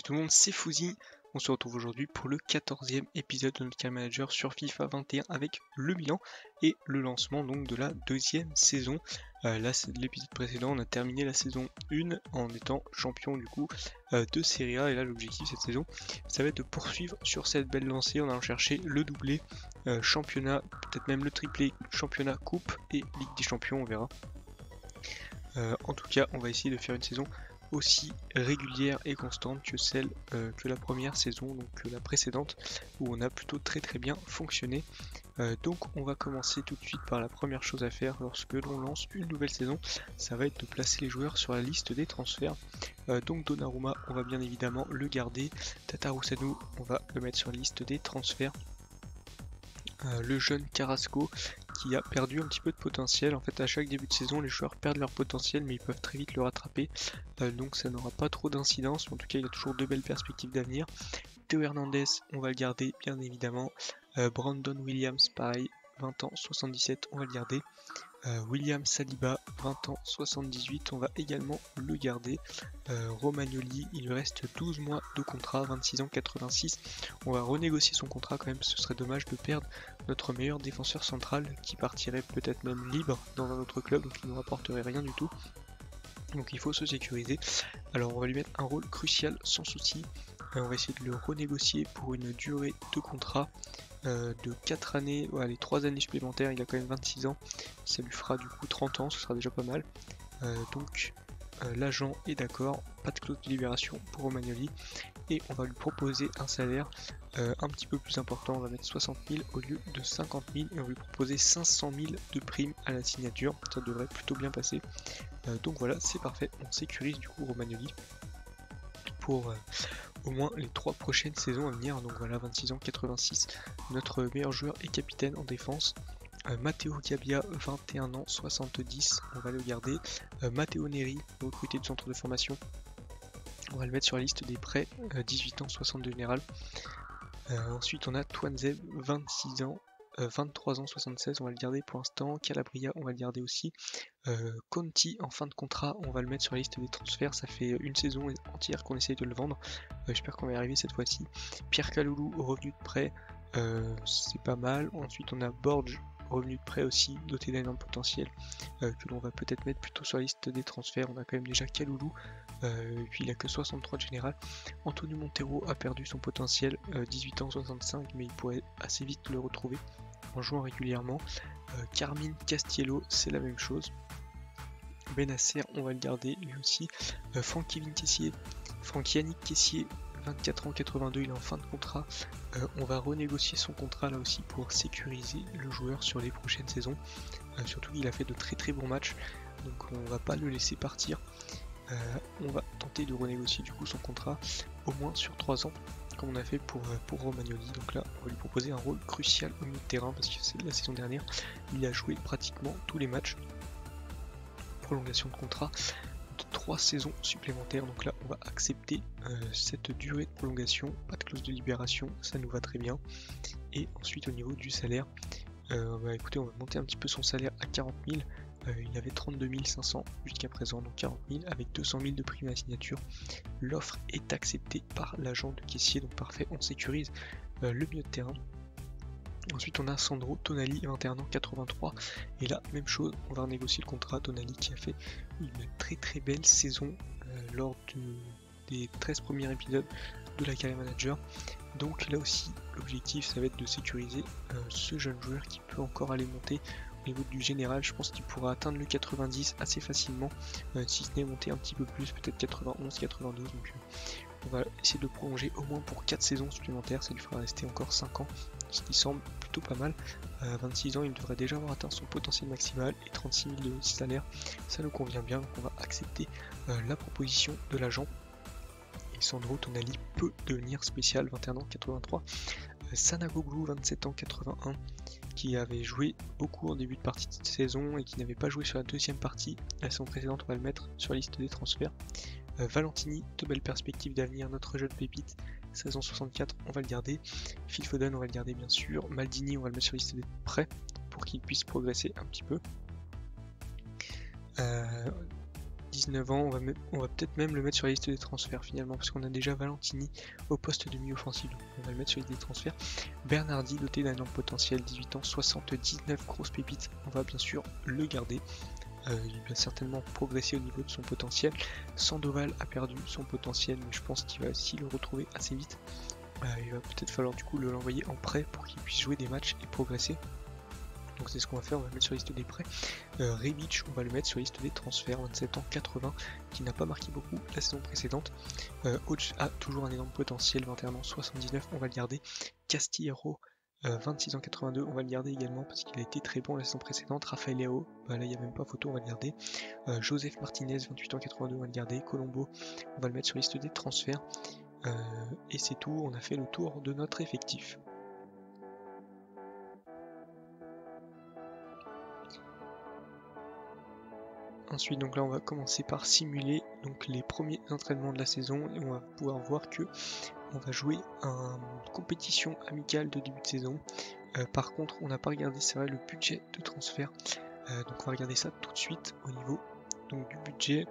tout le monde, c'est Fouzi. On se retrouve aujourd'hui pour le 14e épisode de notre Calm Manager sur FIFA 21 avec le bilan et le lancement donc de la deuxième saison. Là, c'est de l'épisode précédent, on a terminé la saison 1 en étant champion du coup de Serie A. Et là, l'objectif cette saison, ça va être de poursuivre sur cette belle lancée en allant chercher le doublé championnat, peut-être même le triplé championnat, coupe et Ligue des Champions, on verra. En tout cas, on va essayer de faire une saison aussi régulière et constante que celle que la première saison, donc que la précédente, où on a plutôt très bien fonctionné. Donc on va commencer tout de suite par la première chose à faire lorsque l'on lance une nouvelle saison, ça va être de placer les joueurs sur la liste des transferts. Donc Donnarumma, on va bien évidemment le garder. Tatarusanu, on va le mettre sur la liste des transferts. Le jeune Carrasco qui a perdu un petit peu de potentiel. En fait, à chaque début de saison, les joueurs perdent leur potentiel, mais ils peuvent très vite le rattraper. Donc ça n'aura pas trop d'incidence. En tout cas, il y a toujours de belles perspectives d'avenir. Théo Hernandez, on va le garder, bien évidemment. Brandon Williams, pareil, 20 ans, 77, on va le garder. William Saliba, 20 ans, 78, on va également le garder. Romagnoli, il lui reste 12 mois de contrat, 26 ans, 86. On va renégocier son contrat quand même, ce serait dommage de perdre notre meilleur défenseur central qui partirait peut-être même libre dans un autre club, donc il ne nous rapporterait rien du tout. Donc il faut se sécuriser. Alors on va lui mettre un rôle crucial sans souci. On va essayer de le renégocier pour une durée de contrat de 4 années, les 3 années supplémentaires. Il a quand même 26 ans, ça lui fera du coup 30 ans, ce sera déjà pas mal. Donc l'agent est d'accord, pas de clause de libération pour Romagnoli, et on va lui proposer un salaire un petit peu plus important. On va mettre 60 000 au lieu de 50 000 et on va lui proposer 500 000 de primes à la signature, ça devrait plutôt bien passer. Donc voilà, c'est parfait, on sécurise du coup Romagnoli pour au moins les 3 prochaines saisons à venir. Donc voilà, 26 ans, 86, notre meilleur joueur et capitaine en défense. Matteo Gabbia, 21 ans, 70, on va le garder. Matteo Neri, recruté du centre de formation, on va le mettre sur la liste des prêts, 18 ans, 62 général. Ensuite on a Twanzeb, 26 ans, 23 ans, 76, on va le garder pour l'instant. Calabria, on va le garder aussi. Conti en fin de contrat, on va le mettre sur la liste des transferts. Ça fait une saison entière qu'on essaye de le vendre. J'espère qu'on va y arriver cette fois-ci. Pierre Kaloulou au revenu de prêt, c'est pas mal. Ensuite on a Borge, revenu de prêt aussi, doté d'un énorme potentiel, que l'on va peut-être mettre plutôt sur la liste des transferts. On a quand même déjà Kaloulou, et puis il a que 63 de général. Antonio Montero a perdu son potentiel, 18 ans, 65, mais il pourrait assez vite le retrouver en jouant régulièrement. Carmine Castiello, c'est la même chose. Benasser, on va le garder lui aussi. Franck-Yannick Kessié, 24 ans, 82, il est en fin de contrat. On va renégocier son contrat là aussi pour sécuriser le joueur sur les prochaines saisons. Surtout qu'il a fait de très bons matchs, donc on va pas le laisser partir. On va tenter de renégocier du coup son contrat au moins sur 3 ans, comme on a fait pour Romagnoli. Donc là on va lui proposer un rôle crucial au milieu de terrain, parce que c'est la saison dernière, il a joué pratiquement tous les matchs. Prolongation de contrat de 3 saisons supplémentaires, donc là on va accepter cette durée de prolongation, pas de clause de libération, ça nous va très bien. Et ensuite au niveau du salaire, écoutez, on va monter un petit peu son salaire à 40 000. Il avait 32 500 jusqu'à présent, donc 40 000 avec 200 000 de prime à la signature. L'offre est acceptée par l'agent de caissier, donc parfait, on sécurise le milieu de terrain. Ensuite on a Sandro Tonali, 21 ans, 83, et là même chose, on va renégocier le contrat. Tonali qui a fait une très belle saison lors des 13 premiers épisodes de la Calm Manager. Donc là aussi l'objectif ça va être de sécuriser ce jeune joueur qui peut encore aller monter au niveau du général. Je pense qu'il pourra atteindre le 90 assez facilement, si ce n'est monter un petit peu plus, peut-être 91, 92. Donc on va essayer de le prolonger au moins pour 4 saisons supplémentaires, ça lui fera rester encore 5 ans, ce qui semble plutôt pas mal. À 26 ans il devrait déjà avoir atteint son potentiel maximal et 36 000 de salaire, ça nous convient bien, donc on va accepter la proposition de l'agent. Et Sandro Tonali peut devenir spécial, 21 ans, 83. Sanagoglu, 27 ans, 81, qui avait joué beaucoup en début de partie de saison et qui n'avait pas joué sur la deuxième partie. La saison précédente, on va le mettre sur la liste des transferts. Valentini, de belles perspectives d'avenir, notre jeune pépite, 16 ans, 64, on va le garder. Phil Foden, on va le garder bien sûr. Maldini, on va le mettre sur la liste des prêts pour qu'il puisse progresser un petit peu. 19 ans, on va peut-être même le mettre sur la liste des transferts finalement, parce qu'on a déjà Valentini au poste de milieu offensif, donc on va le mettre sur la liste des transferts. Bernardi, doté d'un énorme potentiel, 18 ans, 79 grosses pépites, on va bien sûr le garder. Il va certainement progresser au niveau de son potentiel. Sandoval a perdu son potentiel, mais je pense qu'il va aussi le retrouver assez vite. Il va peut-être falloir du coup l'envoyer en prêt pour qu'il puisse jouer des matchs et progresser. Donc c'est ce qu'on va faire, on va le mettre sur la liste des prêts. Rebic, on va le mettre sur la liste des transferts, 27 ans, 80, qui n'a pas marqué beaucoup la saison précédente. Hodge a toujours un énorme potentiel, 21 ans, 79, on va le garder. Castillero, 26 ans, 82, on va le garder également parce qu'il a été très bon la saison précédente. Rafael Leao, là il n'y a même pas photo, on va le garder. Joseph Martinez, 28 ans, 82, on va le garder. Colombo, on va le mettre sur la liste des transferts. Et c'est tout, on a fait le tour de notre effectif. Ensuite, donc là, on va commencer par simuler donc les premiers entraînements de la saison et on va pouvoir voir que on va jouer une compétition amicale de début de saison. Par contre, on n'a pas regardé, c'est vrai, le budget de transfert. Donc on va regarder ça tout de suite au niveau donc, du budget.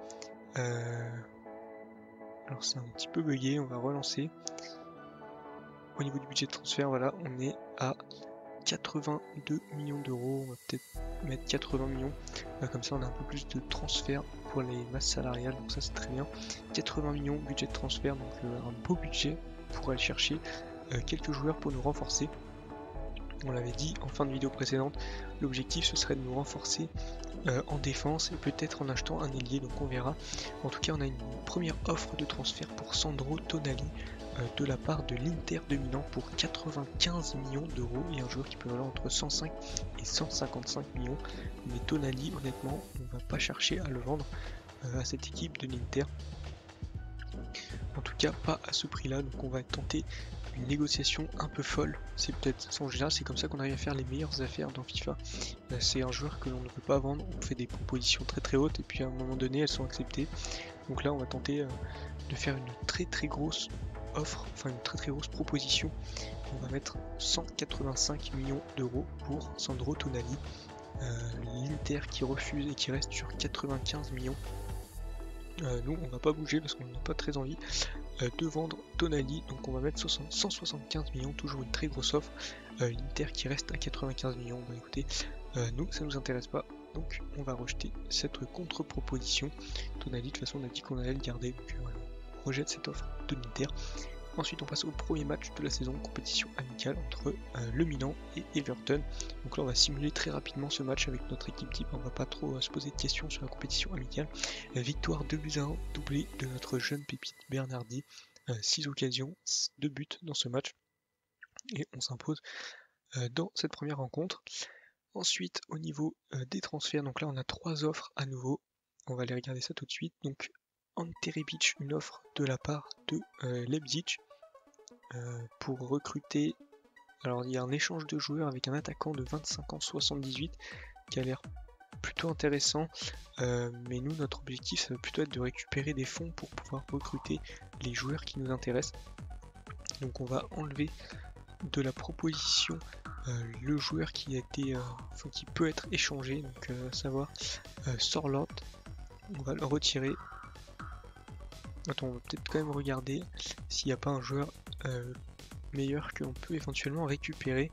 Alors c'est un petit peu bugué, on va relancer. Au niveau du budget de transfert, voilà, on est à 82 millions d'euros, on va peut-être mettre 80 millions, comme ça on a un peu plus de transferts pour les masses salariales, donc ça c'est très bien. 80 millions budget de transfert, donc un beau budget pour aller chercher quelques joueurs pour nous renforcer. On l'avait dit en fin de vidéo précédente, l'objectif ce serait de nous renforcer en défense et peut-être en achetant un ailier, donc on verra. En tout cas on a une première offre de transfert pour Sandro Tonali de la part de l'Inter de Milan pour 95 millions d'euros et un joueur qui peut valoir entre 105 et 155 millions. Mais Tonali, honnêtement, on va pas chercher à le vendre à cette équipe de l'Inter. En tout cas, pas à ce prix-là. Donc on va tenter une négociation un peu folle. C'est peut-être, en général, c'est comme ça qu'on arrive à faire les meilleures affaires dans FIFA. C'est un joueur que l'on ne veut pas vendre. On fait des propositions très très hautes et puis à un moment donné, elles sont acceptées. Donc là, on va tenter de faire une très grosse offre, enfin une très grosse proposition. On va mettre 185 millions d'euros pour Sandro Tonali. L'Inter qui refuse et qui reste sur 95 millions. Nous on va pas bouger parce qu'on n'a pas très envie de vendre Tonali, donc on va mettre 175 millions, toujours une très grosse offre. L'Inter qui reste à 95 millions, bah écoutez, nous ça nous intéresse pas, donc on va rejeter cette contre-proposition. Tonali, de toute façon on a dit qu'on allait le garder, donc voilà, on rejette cette offre de l'Inter. Ensuite on passe au premier match de la saison, compétition amicale entre le Milan et Everton. Donc là on va simuler très rapidement ce match avec notre équipe type, on va pas trop se poser de questions sur la compétition amicale. Victoire 2-1, doublé de notre jeune pépite Bernardi, 6 occasions, 2 buts dans ce match. Et on s'impose dans cette première rencontre. Ensuite au niveau des transferts, donc là on a 3 offres à nouveau, on va aller regarder ça tout de suite. Donc Ante Rebic, une offre de la part de Leipzig pour recruter. Alors il y a un échange de joueurs avec un attaquant de 25 ans 78 qui a l'air plutôt intéressant, mais nous notre objectif ça va plutôt être de récupérer des fonds pour pouvoir recruter les joueurs qui nous intéressent. Donc on va enlever de la proposition le joueur qui a été qui peut être échangé, donc à savoir Sorloth. On va le retirer. Attends, on va peut-être quand même regarder s'il n'y a pas un joueur meilleur que l'on peut éventuellement récupérer.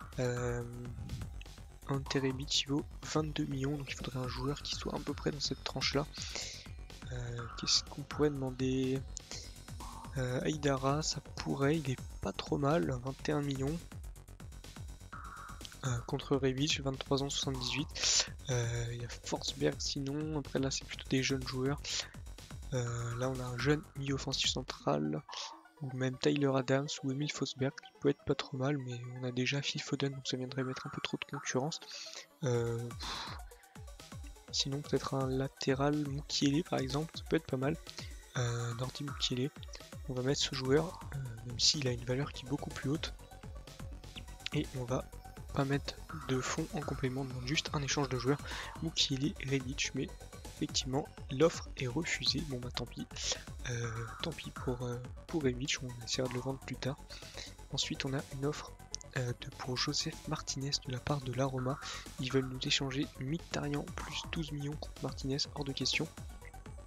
Ante Rebic vaut 22 millions, donc il faudrait un joueur qui soit à peu près dans cette tranche là. Qu'est-ce qu'on pourrait demander? Aïdara, ça pourrait, il est pas trop mal, 21 millions. Contre Rebic, 23 ans, 78. Il y a Forsberg sinon, après là c'est plutôt des jeunes joueurs. Là on a un jeune milieu offensif central, ou même Tyler Adams ou Emile Forsberg qui peut être pas trop mal, mais on a déjà Phil Foden, donc ça viendrait mettre un peu trop de concurrence. Sinon peut-être un latéral, Mukiele par exemple, ça peut être pas mal. Nordi Mukiele, on va mettre ce joueur, même s'il a une valeur qui est beaucoup plus haute. Et on va pas mettre de fonds en complément, donc juste un échange de joueurs, Mukiele et Rebic, mais effectivement l'offre est refusée. Bon bah tant pis pour Rebic, on essaiera de le vendre plus tard. Ensuite on a une offre pour Joseph Martinez de la part de la Roma. Ils veulent nous échanger Mkhitaryan plus 12 millions contre Martinez, hors de question.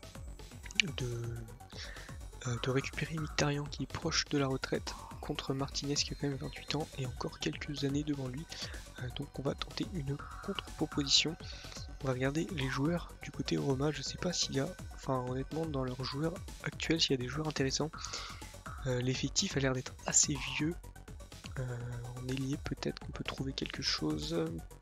de récupérer Mkhitaryan qui est proche de la retraite contre Martinez qui a quand même 28 ans et encore quelques années devant lui. Donc on va tenter une contre-proposition. On va regarder les joueurs du côté Roma. Je sais pas s'il y a, enfin honnêtement dans leurs joueurs actuels, s'il y a des joueurs intéressants. L'effectif a l'air d'être assez vieux. En ailier peut-être qu'on peut trouver quelque chose.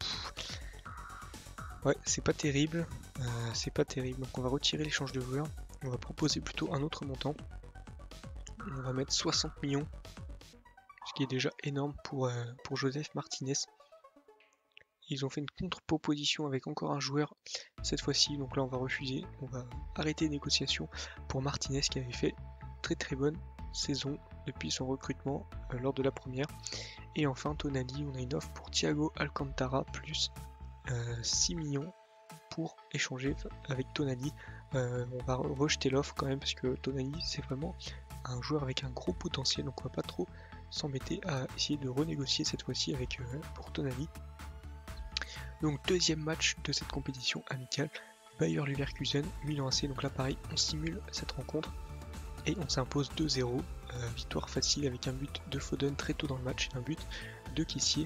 Ouais, c'est pas terrible. Donc on va retirer l'échange de joueurs. On va proposer plutôt un autre montant. On va mettre 60 millions. Ce qui est déjà énorme pour Joseph Martinez. Ils ont fait une contre-proposition avec encore un joueur cette fois-ci. Donc là on va refuser. On va arrêter les négociations pour Martinez qui avait fait une très bonne saison depuis son recrutement lors de la première. Et enfin Tonali, on a une offre pour Thiago Alcantara plus 6 millions pour échanger avec Tonali. On va rejeter l'offre quand même parce que Tonali c'est vraiment un joueur avec un gros potentiel, donc on va pas trop s'embêter à essayer de renégocier cette fois-ci avec pour Tonali. Donc deuxième match de cette compétition amicale, Bayer Leverkusen, Milan AC. Donc là pareil, on simule cette rencontre et on s'impose 2-0, victoire facile avec un but de Foden très tôt dans le match et un but de Kessié.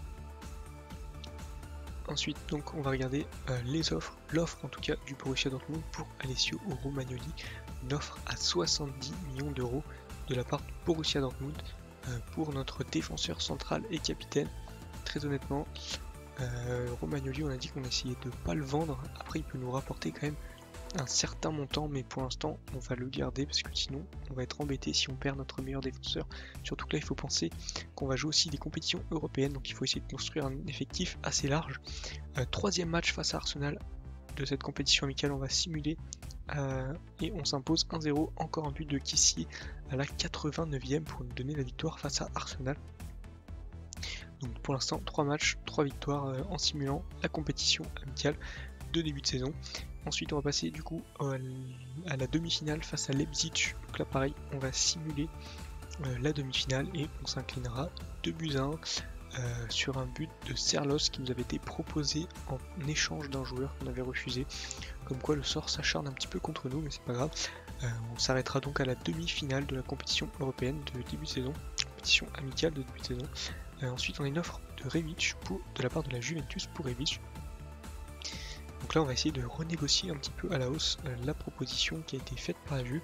Ensuite donc on va regarder les offres, l'offre en tout cas du Borussia Dortmund pour Alessio Romagnoli, une offre à 70 millions d'euros de la part du Borussia Dortmund pour notre défenseur central et capitaine. Très honnêtement, Romagnoli on a dit qu'on essayait de pas le vendre, après il peut nous rapporter quand même un certain montant, mais pour l'instant on va le garder parce que sinon on va être embêté si on perd notre meilleur défenseur. Surtout que là il faut penser qu'on va jouer aussi des compétitions européennes, donc il faut essayer de construire un effectif assez large. Troisième match face à Arsenal de cette compétition amicale, on va simuler et on s'impose 1-0, encore un but de Kessié à la 89e pour nous donner la victoire face à Arsenal. Donc pour l'instant 3 matchs, 3 victoires en simulant la compétition amicale de début de saison. Ensuite on va passer du coup à la demi-finale face à Leipzig. Donc là pareil on va simuler la demi-finale et on s'inclinera 2-1 sur un but de Serlos qui nous avait été proposé en échange d'un joueur qu'on avait refusé. Comme quoi le sort s'acharne un petit peu contre nous, mais c'est pas grave. On s'arrêtera donc à la demi-finale de la compétition européenne de début de saison, compétition amicale de début de saison. Ensuite on a une offre de Rebic de la part de la Juventus pour Rebic. Donc là on va essayer de renégocier un petit peu à la hausse la proposition qui a été faite par la Juve.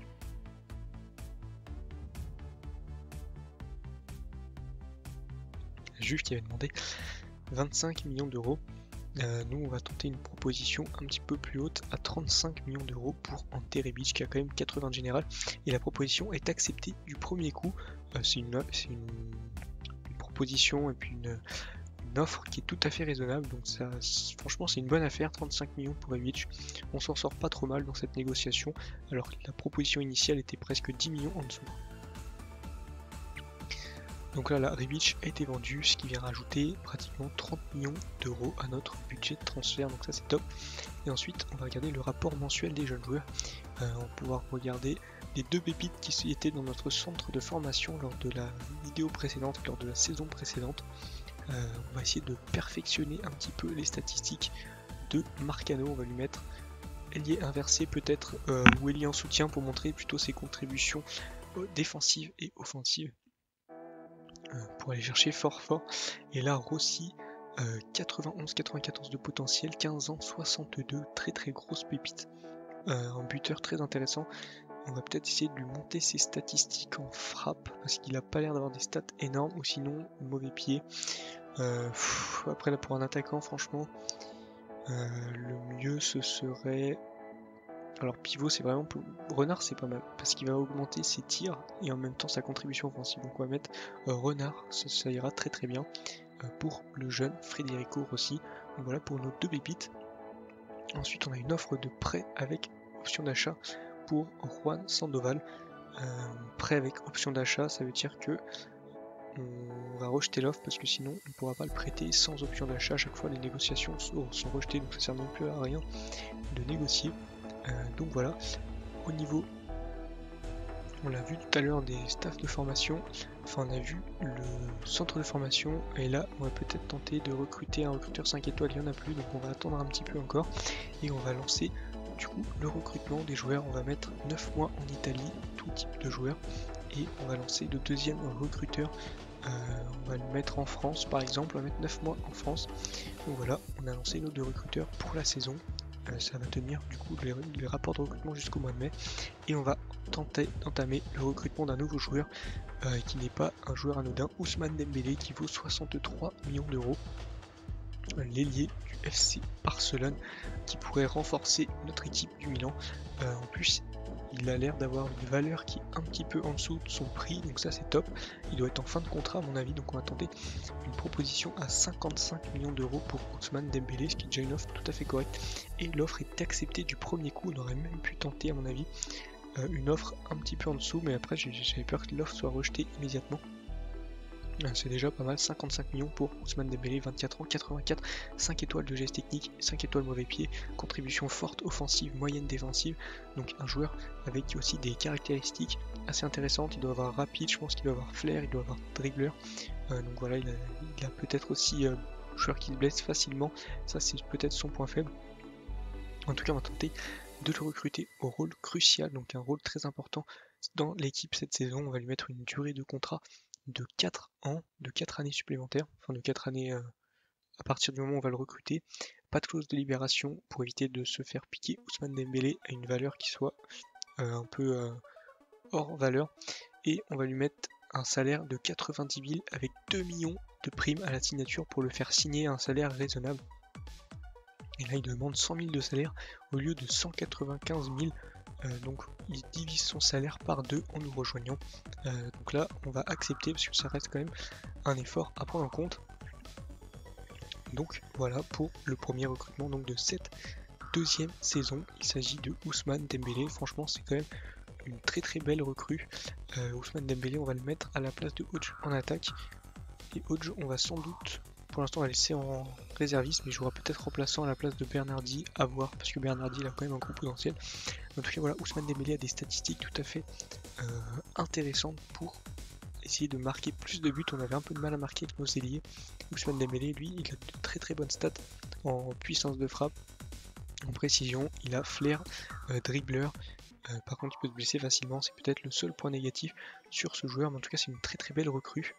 La Juve qui avait demandé 25 millions d'euros. Nous on va tenter une proposition un petit peu plus haute à 35 millions d'euros pour Ante Rebic qui a quand même 80 de général. Et la proposition est acceptée du premier coup. C'est une proposition et puis une offre qui est tout à fait raisonnable, donc ça, franchement c'est une bonne affaire. 35 millions pour Rebic, on s'en sort pas trop mal dans cette négociation alors que la proposition initiale était presque 10 millions en dessous. Donc là la Rebic a été vendu, ce qui vient rajouter pratiquement 30 millions d'euros à notre budget de transfert, donc ça c'est top. Et ensuite on va regarder le rapport mensuel des jeunes joueurs. On va pouvoir regarder les 2 pépites qui étaient dans notre centre de formation lors de la vidéo précédente, lors de la saison précédente. On va essayer de perfectionner un petit peu les statistiques de Marcano. On va lui mettre ailier inversé peut-être ou ailier en soutien pour montrer plutôt ses contributions défensives et offensives pour aller chercher fort. Et là Rossi 91-94 de potentiel, 15 ans, 62, très grosse pépite, un buteur très intéressant. On va peut-être essayer de lui monter ses statistiques en frappe parce qu'il a pas l'air d'avoir des stats énormes, ou sinon mauvais pied. Après là pour un attaquant franchement le mieux ce serait, alors pivot c'est vraiment pour Renard, c'est pas mal parce qu'il va augmenter ses tirs et en même temps sa contribution offensive, donc on va mettre Renard, ça ira très bien pour le jeune Federico Rossi. Donc voilà pour nos 2 pépites. Ensuite on a une offre de prêt avec option d'achat pour Juan Sandoval. Prêt avec option d'achat, ça veut dire que on va rejeter l'offre parce que sinon on ne pourra pas le prêter sans option d'achat. À chaque fois les négociations sont rejetées, donc ça sert non plus à rien de négocier. Donc voilà, au niveau, on l'a vu tout à l'heure, des staffs de formation, enfin on a vu le centre de formation, et là on va peut-être tenter de recruter un recruteur 5 étoiles, il n'y en a plus, donc on va attendre un petit peu encore et on va lancer du coup le recrutement des joueurs, on va mettre 9 mois en Italie, tout type de joueurs, et on va lancer le deuxième recruteur. On va le mettre en France par exemple, on va mettre 9 mois en France. Donc voilà, on a lancé nos 2 recruteurs pour la saison. Ça va tenir du coup les rapports de recrutement jusqu'au mois de mai. Et on va tenter d'entamer le recrutement d'un nouveau joueur qui n'est pas un joueur anodin, Ousmane Dembélé, qui vaut 63 millions d'euros. L'ailier du FC Barcelone qui pourrait renforcer notre équipe du Milan. En plus, il a l'air d'avoir une valeur qui est un petit peu en dessous de son prix, donc ça c'est top. Il doit être en fin de contrat à mon avis, donc on va tenter une proposition à 55 millions d'euros pour Ousmane Dembélé, ce qui est déjà une offre tout à fait correcte. Et l'offre est acceptée du premier coup, on aurait même pu tenter à mon avis une offre un petit peu en dessous, mais après j'avais peur que l'offre soit rejetée immédiatement. C'est déjà pas mal, 55 millions pour Ousmane Dembélé, 24 ans, 84, 5 étoiles de geste technique, 5 étoiles mauvais pied, contribution forte offensive, moyenne défensive, donc un joueur avec aussi des caractéristiques assez intéressantes. Il doit avoir rapide, je pense qu'il doit avoir flair, il doit avoir dribbleur, donc voilà, il a peut-être aussi joueur qui se blesse facilement, ça c'est peut-être son point faible. En tout cas on va tenter de le recruter au rôle crucial, donc un rôle très important dans l'équipe cette saison. On va lui mettre une durée de contrat de 4 ans, de 4 années supplémentaires, enfin de 4 années à partir du moment où on va le recruter. Pas de clause de libération pour éviter de se faire piquer Ousmane Dembélé à une valeur qui soit un peu hors valeur. Et on va lui mettre un salaire de 90 000 avec 2 millions de primes à la signature pour le faire signer à un salaire raisonnable. Et là il demande 100 000 de salaire au lieu de 195 000. Donc il divise son salaire par 2 en nous rejoignant. Donc là on va accepter parce que ça reste quand même un effort à prendre en compte. Donc voilà pour le premier recrutement donc de cette deuxième saison. Il s'agit de Ousmane Dembélé. Franchement c'est quand même une très belle recrue. Ousmane Dembélé, on va le mettre à la place de Hodge en attaque. Et Hodge on va sans doute, pour l'instant on va laisser en réserviste, mais il jouera peut-être remplaçant à la place de Bernardi, à voir, parce que Bernardi il a quand même un gros potentiel. En tout cas voilà, Ousmane Dembélé a des statistiques tout à fait intéressantes pour essayer de marquer plus de buts. On avait un peu de mal à marquer avec nos ailiers. Ousmane Dembélé, lui, il a de très bonnes stats en puissance de frappe, en précision, il a flair, dribbleur. Par contre il peut se blesser facilement, c'est peut-être le seul point négatif sur ce joueur, mais en tout cas c'est une très belle recrue.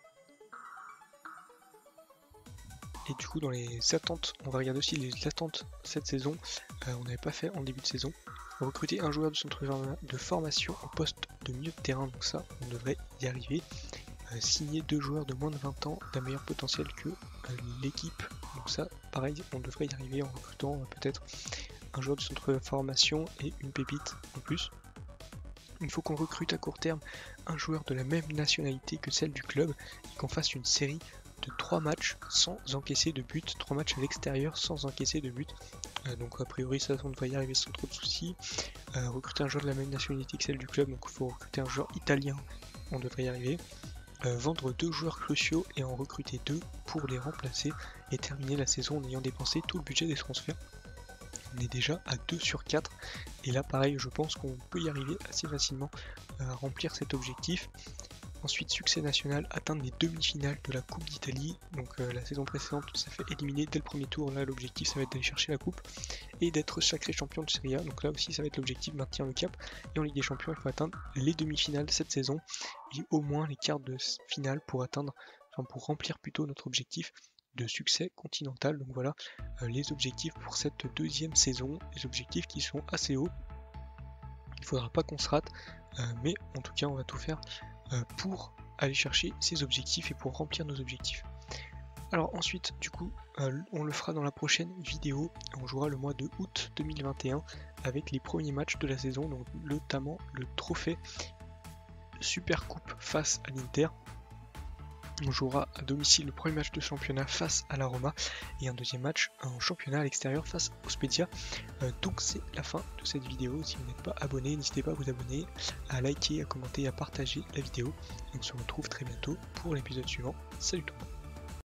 Et du coup dans les attentes, on va regarder aussi les attentes cette saison. On n'avait pas fait en début de saison. Recruter un joueur de centre de formation au poste de milieu de terrain, donc ça on devrait y arriver. Signer 2 joueurs de moins de 20 ans d'un meilleur potentiel que l'équipe, donc ça pareil on devrait y arriver en recrutant peut-être un joueur de centre de formation et une pépite en plus. Il faut qu'on recrute à court terme un joueur de la même nationalité que celle du club et qu'on fasse une série de 3 matchs sans encaisser de but, 3 matchs à l'extérieur sans encaisser de but. Donc a priori ça on devrait y arriver sans trop de soucis. Recruter un joueur de la même nationalité que celle du club, donc il faut recruter un joueur italien, on devrait y arriver. Vendre 2 joueurs cruciaux et en recruter 2 pour les remplacer et terminer la saison en ayant dépensé tout le budget des transferts. On est déjà à 2 sur 4 et là pareil je pense qu'on peut y arriver assez facilement à remplir cet objectif. Ensuite succès national, atteindre les demi-finales de la Coupe d'Italie. Donc la saison précédente on s'est fait éliminer dès le premier tour, là l'objectif ça va être d'aller chercher la coupe et d'être sacré champion de Serie A. Donc là aussi ça va être l'objectif, maintenir le cap. Et en Ligue des Champions il faut atteindre les demi-finales cette saison et au moins les quarts de finale pour atteindre, enfin pour remplir plutôt notre objectif de succès continental. Donc voilà les objectifs pour cette deuxième saison, les objectifs qui sont assez hauts. Il faudra pas qu'on se rate, mais en tout cas on va tout faire pour aller chercher ces objectifs et pour remplir nos objectifs. Alors ensuite du coup on le fera dans la prochaine vidéo. On jouera le mois de août 2021 avec les premiers matchs de la saison, donc notamment le trophée Super Coupe face à l'Inter. On jouera à domicile le premier match de championnat face à la Roma et un deuxième match en championnat à l'extérieur face au Spezia. Donc c'est la fin de cette vidéo. Si vous n'êtes pas abonné, n'hésitez pas à vous abonner, à liker, à commenter, à partager la vidéo. Et on se retrouve très bientôt pour l'épisode suivant. Salut tout le monde.